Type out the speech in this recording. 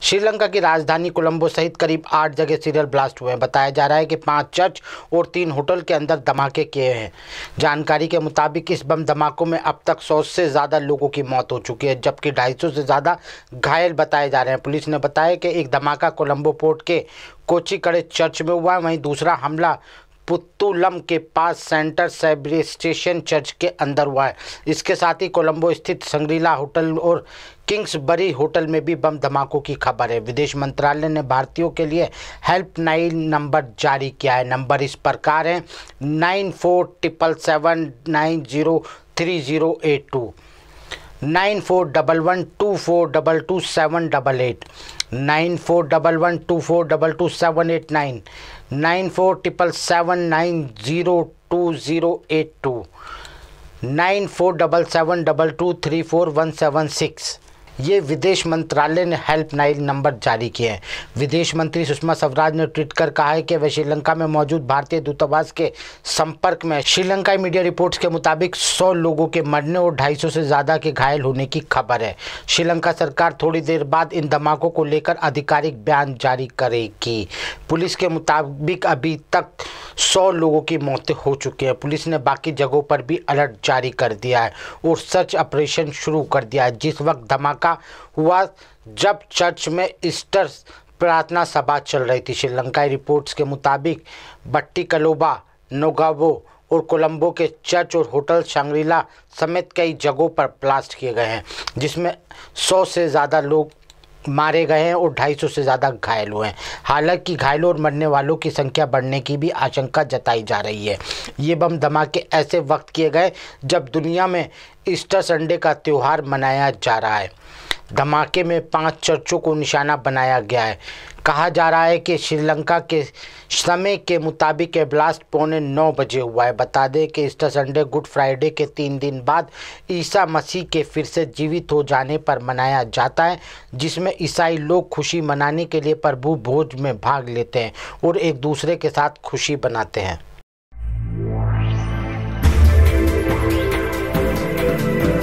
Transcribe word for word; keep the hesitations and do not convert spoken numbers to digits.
श्रीलंका की राजधानी कोलंबो सहित करीब आठ जगह सीरियल ब्लास्ट हुए हैं। बताया जा रहा है कि पांच चर्च और तीन होटल के अंदर धमाके किए हैं। जानकारी के मुताबिक इस बम धमाकों में अब तक सौ से ज़्यादा लोगों की मौत हो चुकी है, जबकि ढाई सौ से ज़्यादा घायल बताए जा रहे हैं। पुलिस ने बताया कि एक धमाका कोलंबो पोर्ट के कोचिकड़े चर्च में हुआ है, वहीं दूसरा हमला पुत्तुलम के पास सेंटर सेब्रेस्टेशन चर्च के अंदर हुआ है। इसके साथ ही कोलंबो स्थित संग्रीला होटल और किंग्सबरी होटल में भी बम धमाकों की खबर है। विदेश मंत्रालय ने भारतीयों के लिए हेल्पलाइन नंबर जारी किया है। नंबर इस प्रकार है nine four triple seven nine zero three zero eight two, nine four double one two four double two seven double eight, nine four double one two four double two seven eight nine, nine four triple seven nine zero two zero eight two, nine four double seven double two three four one seven six. ये विदेश मंत्रालय ने helpline number जारी किए हैं। विदेश मंत्री सुषमा स्वराज ने ट्वीट कर कहा है कि वे श्रीलंका में मौजूद भारतीय दूतावास के संपर्क में। श्रीलंकाई मीडिया रिपोर्ट्स के मुताबिक सौ लोगों के मरने और ढाई सौ से ज़्यादा के घायल होने की खबर है। श्रीलंका सरकार थोड़ी देर बाद इन धमाकों को लेकर आधिकारिक बयान जारी करेगी। पुलिस के मुताबिक अभी तक सौ लोगों की मौतें हो चुकी हैं। पुलिस ने बाकी जगहों पर भी अलर्ट जारी कर दिया है और सर्च ऑपरेशन शुरू कर दिया है। जिस वक्त धमाका हुआ जब चर्च में ईस्टर प्रार्थना सभा चल रही थी। श्रीलंकाई रिपोर्ट्स के मुताबिक बट्टिकलोबा, नोगाबो और कोलंबो के चर्च और होटल सांग्रीला समेत कई जगहों पर ब्लास्ट किए गए हैं, जिसमें सौ से ज़्यादा लोग मारे गए हैं और ढाई सौ से ज़्यादा घायल हुए हैं। हालांकि घायलों और मरने वालों की संख्या बढ़ने की भी आशंका जताई जा रही है। ये बम धमाके ऐसे वक्त किए गए जब दुनिया में ईस्टर संडे का त्यौहार मनाया जा रहा है। धमाके में पांच चर्चों को निशाना बनाया गया है। कहा जा रहा है कि श्रीलंका के समय के मुताबिक ये ब्लास्ट पौने नौ बजे हुआ है। बता दें कि ईस्टर संडे गुड फ्राइडे के तीन दिन बाद ईसा मसीह के फिर से जीवित हो जाने पर मनाया जाता है, जिसमें ईसाई लोग खुशी मनाने के लिए प्रभु भोज में भाग लेते हैं और एक दूसरे के साथ खुशी बनाते हैं।